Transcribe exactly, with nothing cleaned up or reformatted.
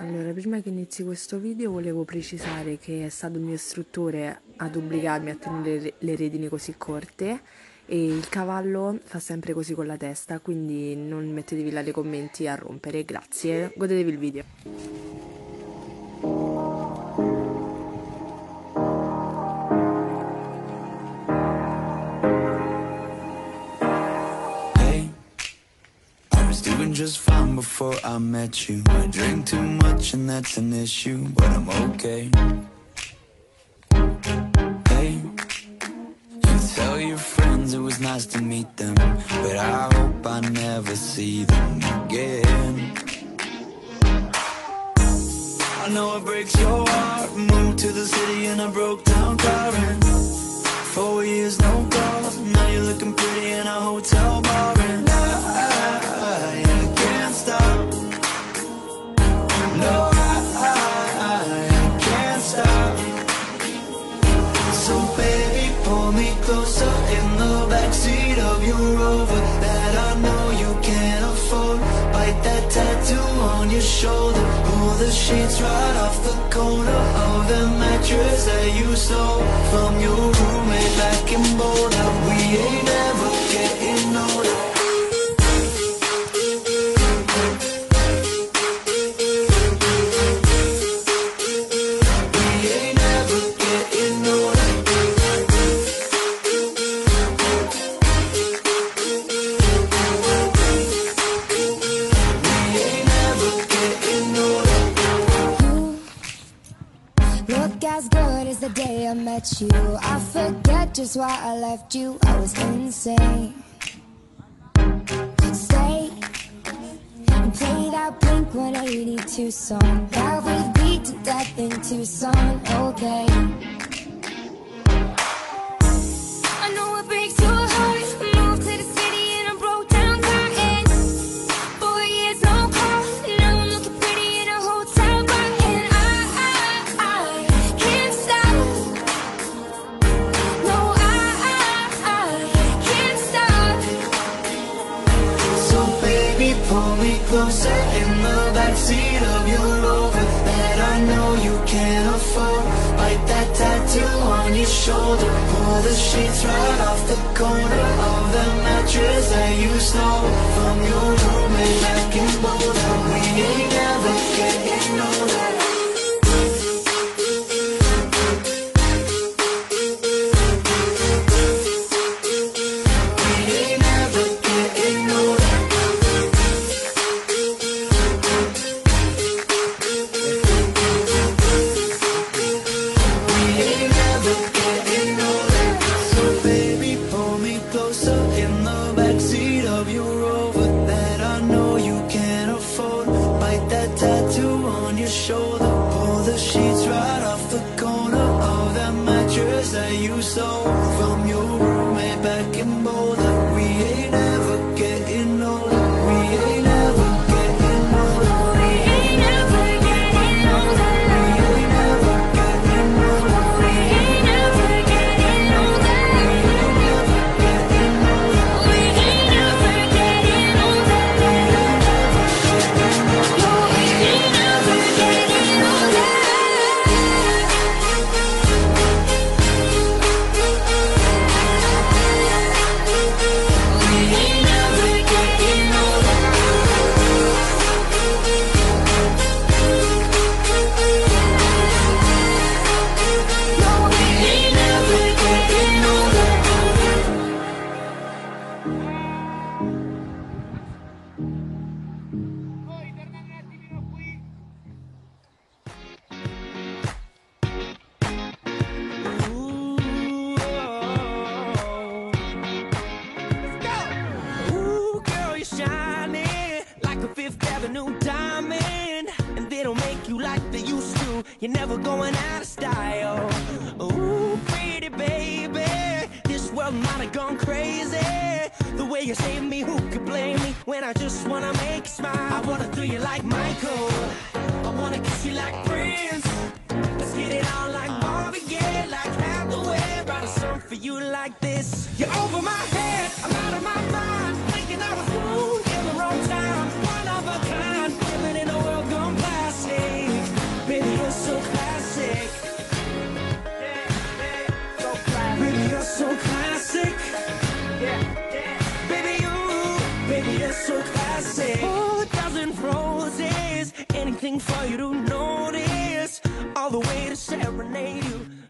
Allora, prima che inizi questo video volevo precisare che è stato il mio istruttore ad obbligarmi a tenere le redini così corte e il cavallo fa sempre così con la testa, quindi non mettetevi là nei commenti a rompere, grazie, godetevi il video. Doing just fine before I met you. I drink too much and that's an issue, but I'm okay. Hey, you tell your friends it was nice to meet them, but I hope I never see them again. I know it breaks your heart. Moved to the city in a broke down car and four years no calls. Now you're looking pretty in a hotel bar and I No, I, I, I can't stop. So baby, pull me closer in the backseat of your Rover that I know you can't afford. Bite that tattoo on your shoulder. Pull the sheets right off the corner of the mattress that you stole from your roommate back in Boulder. We ain't ever getting older. The day I met you, I forget just why I left you. I was insane. Stay and play that Blink one eighty-two song that we beat to death in Tucson. Okay, I know it breaks your heart. Moved to the city and I broke down car and four years no call. Now I'm looking pretty in a hotel bar and I, I, I can't stop. No, I, I, I can't stop. So baby, pull me closer in the backseat of your Rover that I know you can't afford. Bite that tattoo on your shoulder. Pull the sheets right off the corner of the mattress that you stole from your roommate back in Boulder. We ain't never getting older. You're never going out of style. Ooh, pretty baby, this world might have gone crazy. The way you save me, who could blame me when I just wanna make you smile? I wanna throw you like Michael, I wanna kiss you like Prince. Let's get it on like Marvin Gaye, like Hathaway. Write a song for you like this. You're over my head, I'm out of my mind, thinking I was wrong in the wrong time. One of a kind, living in a world gone plastic. baby, you're so classy. Oh, a dozen roses, anything for you to notice, all the way to serenade you.